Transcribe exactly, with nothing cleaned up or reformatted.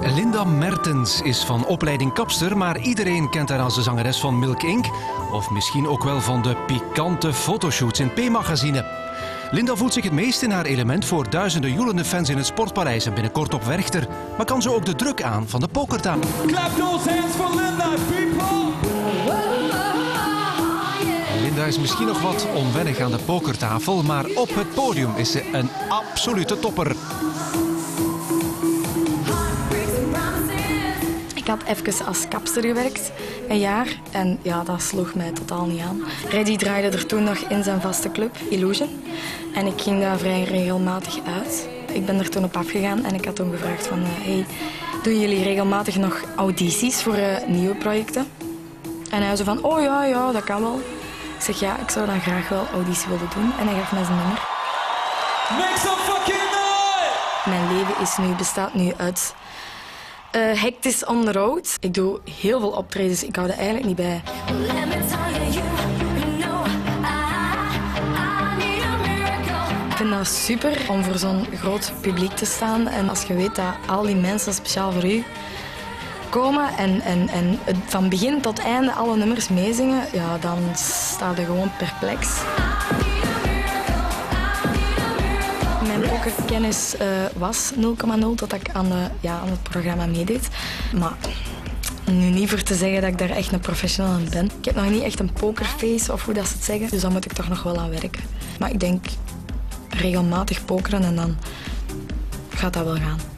Linda Mertens is van opleiding kapster, maar iedereen kent haar als de zangeres van Milk Incorporated. Of misschien ook wel van de pikante fotoshoots in P-magazine. Linda voelt zich het meest in haar element voor duizenden joelende fans in het Sportpaleis en binnenkort op Werchter. Maar kan ze ook de druk aan van de pokertafel? Clap those hands for Linda, people! Linda is misschien nog wat onwennig aan de pokertafel, maar op het podium is ze een absolute topper. Ik had even als kapster gewerkt, een jaar, en ja, dat sloeg mij totaal niet aan. Reddy draaide er toen nog in zijn vaste club, Illusion, en ik ging daar vrij regelmatig uit. Ik ben er toen op afgegaan en ik had toen gevraagd van, uh, hey, doen jullie regelmatig nog audities voor uh, nieuwe projecten? En hij zei van, oh ja, ja, dat kan wel. Ik zeg, ja, ik zou dan graag wel auditie willen doen, en hij gaf mij zijn nummer. Make some fucking noise! Mijn leven is nu, bestaat nu uit uh, hectisch on the road. Ik doe heel veel optredens, ik hou er eigenlijk niet bij. Ik vind dat super om voor zo'n groot publiek te staan. En als je weet dat al die mensen speciaal voor u komen en, en, en van begin tot einde alle nummers meezingen, ja, dan sta je gewoon perplex. Mijn pokerkennis uh, was nul komma nul tot ik aan, de, ja, aan het programma meedeed. Maar nu niet voor te zeggen dat ik daar echt een professional in ben. Ik heb nog niet echt een pokerface, of hoe dat ze het zeggen, dus daar moet ik toch nog wel aan werken. Maar ik denk regelmatig pokeren en dan gaat dat wel gaan.